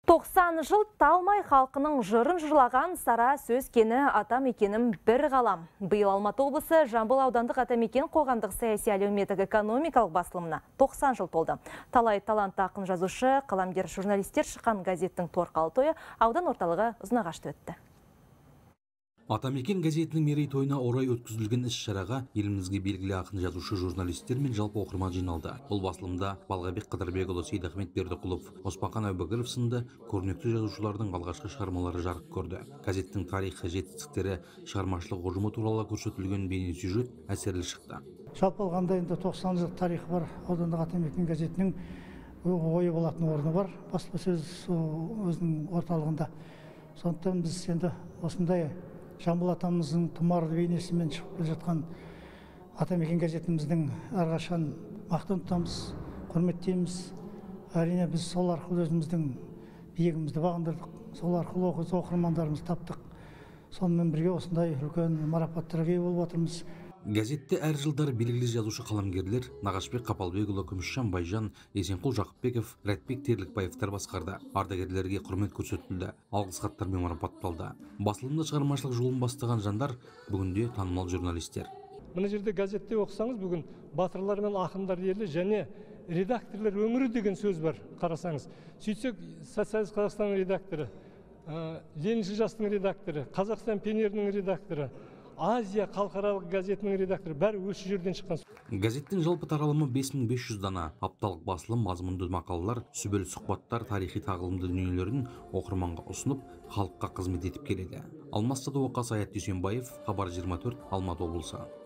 90 жыл талмай халқының жырын жырлаған сара сөз кені атамекенім бір ғалам. Биыл Алматы облысы Жамбыл аудандық атамекен қоғамдық саяси әлеуметтік экономикалық басылымына 90 жыл толды. Талай талантты ақын жазушы, қаламгер журналистер шыққан газеттің торқалы тойы аудан орталығы Ұзынағашта өтті. Атамекен газетінің мерейтойына орай өткізілген іс-шараға елімізге белгілі ақын жазушы журналистер мен жалпы оқырман жиналды. Бұл басылымда Балғабек Қыдырбекұлы, Сейдахмет Бердіқұлов, Оспақан Әубәкіров сынды көрнекті жазушылардың алғашқы шығармалары жарық көрді. Газеттің тарихы, жетістіктері, шығармашылық ұжымы туралы көрсетілген бейнесюжет әсерлі шықты. Жалпы алғанда енді 90 жыл тарихы бар аудандық Атамекен газетінің ойы болатын орны бар. Баспасөз өзінің орталығында. Сондықтан біз енді осындай Жамбыл атамыздың тұмар бейнесімен шығып келе жатқан Атамекен газетіміздің әрқашан мақтан тұтамыз, құрметтейміз. Әрине біз сол арқылы өзіміздің биігімізді бағындырдық, сол арқылы оқырмандарымызды таптық. Сонымен бірге осындай үлкен марапаттарға ие болып отырмыз. Газетте әр жылдары белгілі жазушы қаламгерлер Нағашбек Қапалбекұлы, Күмісжан Байжан, Есенқұл Жақыпбеков, Рәтбек Терлікбаевтар басқарды. Ардагерлерге құрмет көрсетілді, алғыс хаттармен марапатталды. Басылымда шығармашылық жолын бастаған жандар бүгінде танымал журналистер. Мына жерде газетте оқысаңыз, бүгін батырлар мен ақындар ерлі және редакторлар өмірі деген сөз бар, қарасаңыз. Сөйтсек, Социалист Қазақстан редакторы, Лениншіл жастың редакторы, Қазақстан пионерінің редакторы, Азия халықаралық газетінің редакторы бәрі осы жерден шыққан. Газеттің жалпы таралымы 5500 дана. Апталық басылым мазмұнды мақалалар, сүбелі сұхбаттар, тарихи тағылымды дүниелерін оқырманға ұсынып, халыққа қызмет етіп келеді. Алмас Садуақас, Аят Дүйсенбаев, Хабар 24, Алматы облысы.